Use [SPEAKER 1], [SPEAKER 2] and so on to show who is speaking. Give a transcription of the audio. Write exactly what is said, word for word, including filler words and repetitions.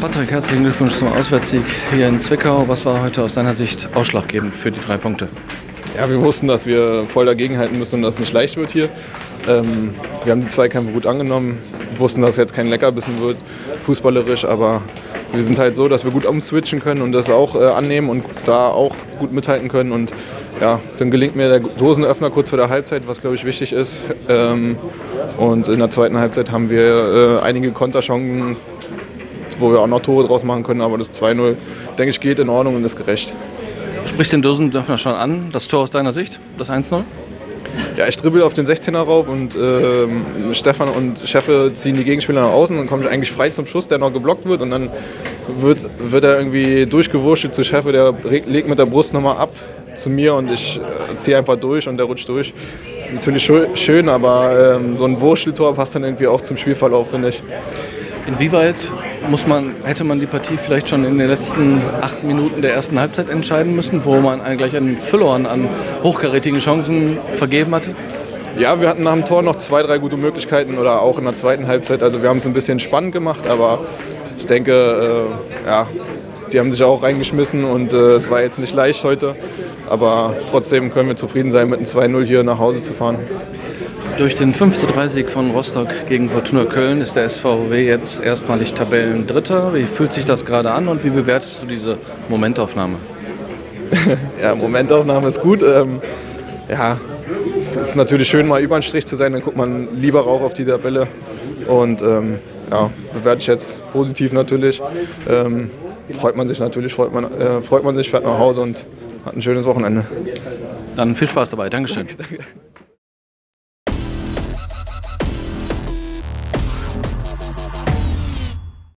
[SPEAKER 1] Patrick, herzlichen Glückwunsch zum Auswärtssieg hier in Zwickau. Was war heute aus deiner Sicht ausschlaggebend für die drei Punkte?
[SPEAKER 2] Ja, wir wussten, dass wir voll dagegenhalten müssen und dass es nicht leicht wird hier. Ähm, wir haben die Zweikämpfe gut angenommen. Wir wussten, dass es jetzt kein Leckerbissen wird, fußballerisch, aber wir sind halt so, dass wir gut umswitchen können und das auch äh, annehmen und da auch gut mithalten können. Und ja, dann gelingt mir der Dosenöffner kurz vor der Halbzeit, was glaube ich wichtig ist. Ähm, und in der zweiten Halbzeit haben wir äh, einige Konterchancen, wo wir auch noch Tore draus machen können, aber das zwei null, denke ich, geht in Ordnung und ist gerecht.
[SPEAKER 1] Sprichst den Dosenöffner schon an, das Tor aus deiner Sicht, das eins null?
[SPEAKER 2] Ja, ich dribbel auf den sechzehner rauf und ähm, Stefan und Scheffe ziehen die Gegenspieler nach außen und kommt eigentlich frei zum Schuss, der noch geblockt wird und dann wird, wird er irgendwie durchgewurschtelt zu Scheffe, der legt mit der Brust nochmal ab zu mir und ich äh, ziehe einfach durch und der rutscht durch. Natürlich schön, aber ähm, so ein Wurschteltor passt dann irgendwie auch zum Spielverlauf, finde ich.
[SPEAKER 1] Inwieweit muss man, hätte man die Partie vielleicht schon in den letzten acht Minuten der ersten Halbzeit entscheiden müssen, wo man einen, gleich einen Füllhorn an hochkarätigen Chancen vergeben hatte?
[SPEAKER 2] Ja, wir hatten nach dem Tor noch zwei, drei gute Möglichkeiten oder auch in der zweiten Halbzeit. Also wir haben es ein bisschen spannend gemacht, aber ich denke, äh, ja, die haben sich auch reingeschmissen und äh, es war jetzt nicht leicht heute. Aber trotzdem können wir zufrieden sein, mit einem zwei null hier nach Hause zu fahren.
[SPEAKER 1] Durch den fünf zu drei Sieg von Rostock gegen Fortuna Köln ist der S VW jetzt erstmalig Tabellendritter. Wie fühlt sich das gerade an und wie bewertest du diese Momentaufnahme?
[SPEAKER 2] Ja, Momentaufnahme ist gut. Ähm, ja, es ist natürlich schön, mal über den Strich zu sein, dann guckt man lieber auch auf die Tabelle. Und ähm, ja, bewerte ich jetzt positiv natürlich. Ähm, freut man sich natürlich, freut man, äh, freut man sich, fährt nach Hause und hat ein schönes Wochenende.
[SPEAKER 1] Dann viel Spaß dabei. Dankeschön.
[SPEAKER 2] Danke.